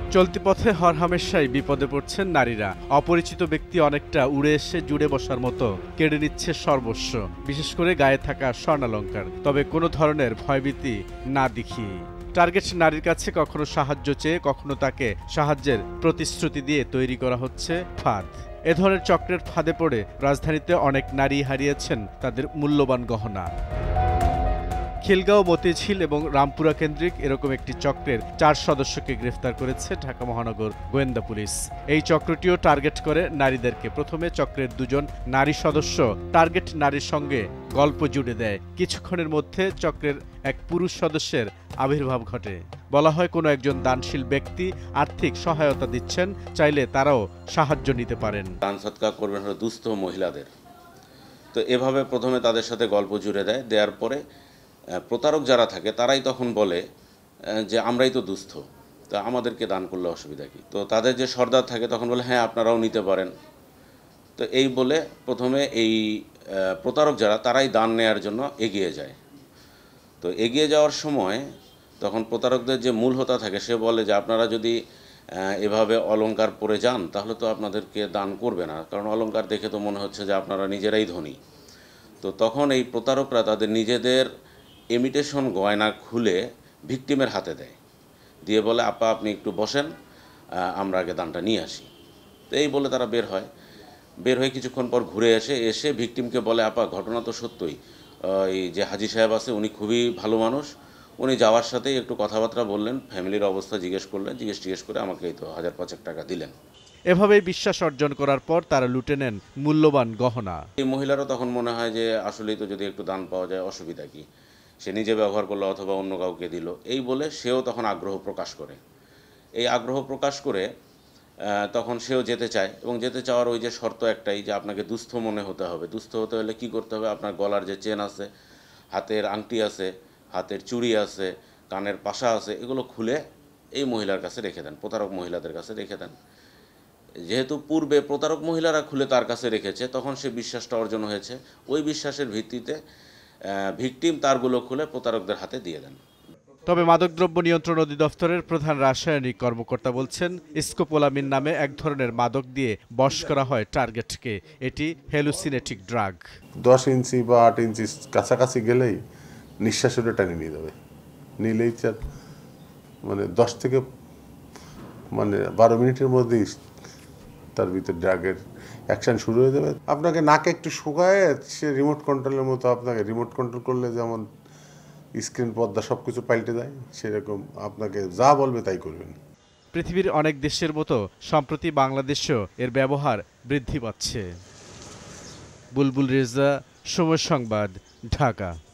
চলতি পথে হরহামেশাই বিপদে পড়ছেন নারীরা। অপরিচিত ব্যক্তি অনেকটা উড়ে এসে জুড়ে বসার মতো কেড়ে নিচ্ছে সর্বস্ব, বিশেষ করে গায়ে থাকা স্বর্ণালংকার। তবে কোনো ধরনের ভয়ভীতি না দেখিয়ে টার্গেট নারীর কাছে কখনো সাহায্য চেয়ে, কখনো তাকে সাহায্যের প্রতিশ্রুতি দিয়ে তৈরি করা হচ্ছে ফাঁদ। এ ধরনের চক্রের ফাঁদে পড়ে রাজধানীতে অনেক নারী হারিয়েছেন তাদের মূল্যবান গহনা। খিলগাঁও, মতিঝিল এবং রামপুরা কেন্দ্রিক এরকম একটি চক্রের 4 সদস্যকে গ্রেফতার করেছে ঢাকা মহানগর গোয়েন্দা পুলিশ। এই চক্রটিও টার্গেট করে নারীদেরকে। প্রথমে চক্রের 2 জন নারী সদস্য টার্গেট নারীর সঙ্গে গল্প জুড়ে দেয়। কিছুক্ষণের মধ্যে চক্রের এক পুরুষ সদস্যের আবির্ভাব ঘটে। বলা হয় কোনো একজন দানশীল ব্যক্তি আর্থিক সহায়তা দিচ্ছেন, চাইলে তারাও সাহায্য নিতে পারেন। দান সৎকার করবেন হলো দুস্থ মহিলাদের। তো এভাবে প্রথমে তাদের সাথে গল্প জুড়ে দেয়। দেওয়ার পরে প্রতারক যারা থাকে তারাই তখন বলে যে আমরাই তো দুস্থ, তো আমাদেরকে দান করলে অসুবিধা কী। তো তাদের যে সর্দার থাকে তখন বলে হ্যাঁ আপনারাও নিতে পারেন। তো এই বলে প্রথমে এই প্রতারক যারা তারাই দান নেয়ার জন্য এগিয়ে যায়। তো এগিয়ে যাওয়ার সময় তখন প্রতারকদের যে মূল হোতা থাকে সে বলে যে আপনারা যদি এভাবে অলংকার পরে যান তাহলে তো আপনাদেরকে দান করবে না, কারণ অলংকার দেখে তো মনে হচ্ছে যে আপনারা নিজেরাই ধনী। তো তখন এই প্রতারকরা তাদের নিজেদের ইমিটেশন গয়না খুলে ভিকটিমের হাতে দেয়, দিয়ে বলে আপা আপনি একটু বসেন, আমরা আগে দানটা নিয়ে আসি। তো এই বলে তারা বের হয়ে কিছুক্ষণ পর ঘুরে এসে ভিকটিমকে বলে আপা ঘটনা তো সত্যই, এই যে হাজি সাহেব আছে উনি খুবই ভালো মানুষ, উনি যাওয়ার সাথেই একটু কথাবার্তা বললেন, ফ্যামিলির অবস্থা জিজ্ঞেস করলেন, জিজ্ঞেস করে আমাকে এই তো 1000-500 টাকা দিলেন। এভাবেই বিশ্বাস অর্জন করার পর তারা লুটে নেন মূল্যবান গহনা। এই মহিলারও তখন মনে হয় যে আসলেই তো যদি একটু দান পাওয়া যায় অসুবিধা কি, সে নিজে ব্যবহার করলো অথবা অন্য কাউকে দিল, এই বলে সেও তখন আগ্রহ প্রকাশ করে। এই আগ্রহ প্রকাশ করে তখন সেও যেতে চায়, এবং যেতে চাওয়ার ওই যে শর্ত একটাই যে আপনাকে দুস্থ মনে হতে হবে। দুস্থ হতে হলে কি করতে হবে, আপনার গলার যে চেন আছে, হাতের আংটি আছে, হাতের চুড়ি আছে, কানের পাশা আছে, এগুলো খুলে এই মহিলার কাছে রেখে দেন, প্রতারক মহিলাদের কাছে রেখে দেন। যেহেতু পূর্বে প্রতারক মহিলারা খুলে তার কাছে রেখেছে, তখন সে বিশ্বাসটা অর্জন হয়েছে। ওই বিশ্বাসের ভিত্তিতে ভিকটিম তারগুলো খুলে প্রতারকদের হাতে দিয়ে দেন। তবে মাদকদ্রব্য নিয়ন্ত্রণ অধিদপ্তরের প্রধান রাসায়নিক কর্মকর্তা বলছেন, স্কোপোলামিন নামে এক ধরনের মাদক দিয়ে বশ করা হয় টার্গেটকে। এটি হ্যালুসিনেটিক ড্রাগ। 10 ইঞ্চি বা 8 ইঞ্চি কাছাকাছি গেলেই নিঃশ্বাসের টানি নিয়ে যাবে। নিলেই মানে 10 থেকে 12 মিনিটের মধ্যেই তার ভিতরে ড্রাগের অ্যাকশন শুরু হয়ে যাবে। আপনাকে নাকে একটু শুকায় সে রিমোট কন্ট্রোলের মতো, আপনাকে রিমোট কন্ট্রোল করলে যেমন স্ক্রিন পর্দা সব কিছু পাল্টে যায়, সেরকম আপনাকে যা বলবে তাই করবেন। পৃথিবীর অনেক দেশের মতো সম্প্রতি বাংলাদেশেও এর ব্যবহার বৃদ্ধি পাচ্ছে। বুলবুল রেজা, সময় সংবাদ, ঢাকা।